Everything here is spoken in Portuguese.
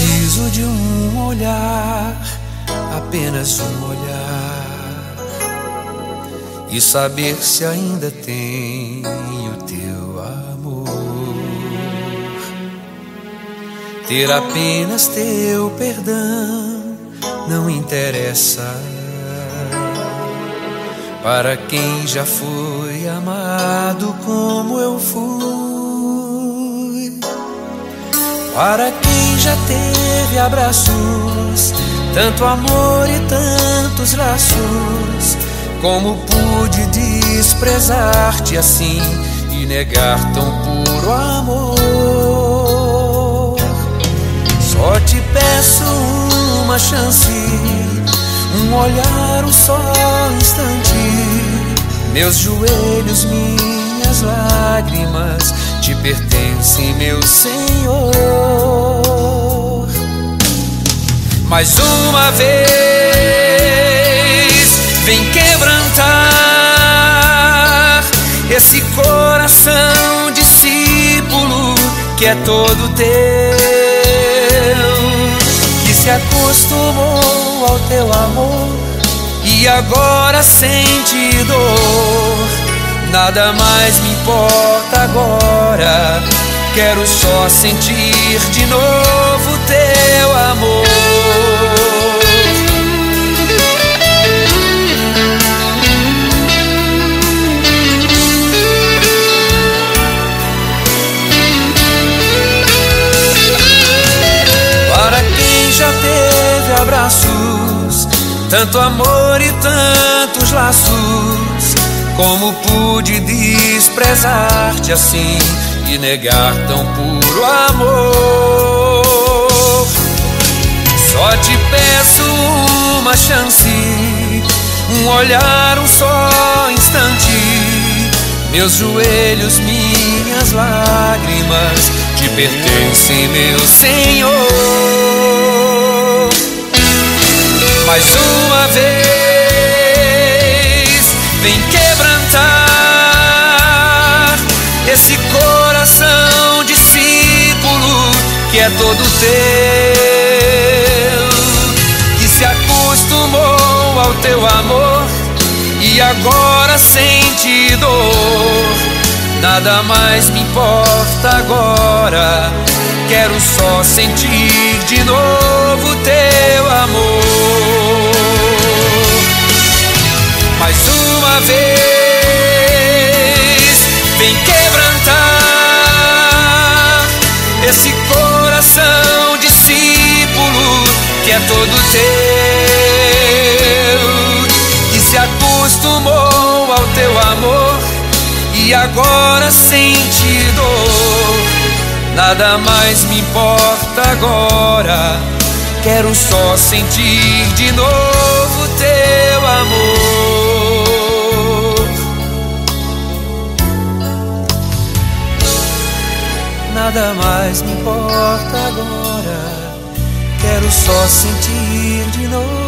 preciso de um olhar, apenas um olhar, e saber se ainda tenho teu amor. Ter apenas teu perdão não interessa para quem já foi amado como eu fui, para quem já teve abraços, tanto amor e tantos laços. Como pude desprezar-te assim e negar tão puro amor? Só te peço uma chance, um olhar, um só instante. Meus joelhos, minhas lágrimas te pertencem, meu Senhor. Mais uma vez, vem quebrantar esse coração discípulo que é todo teu, que se acostumou ao teu amor e agora sente dor. Nada mais me importa agora, quero só sentir de novo teu amor. Para quem já teve abraços, tanto amor e tantos laços, como pude desprezar-te assim e negar tão puro amor? Só te peço uma chance, um olhar, um só instante. Meus joelhos, minhas lágrimas te pertencem, meu Senhor. Mais uma vez, vem quebrantar esse coração discípulo que é todo teu, que se acostumou ao teu amor e agora sente dor. Nada mais me importa agora, quero só sentir de novo teu amor. Mais uma vez, vem quebrantar esse coração discípulo que é todo teu, que se acostumou ao teu amor e agora sente dor. Nada mais me importa agora, quero só sentir de novo teu amor. Nada mais me importa agora, quero só sentir de novo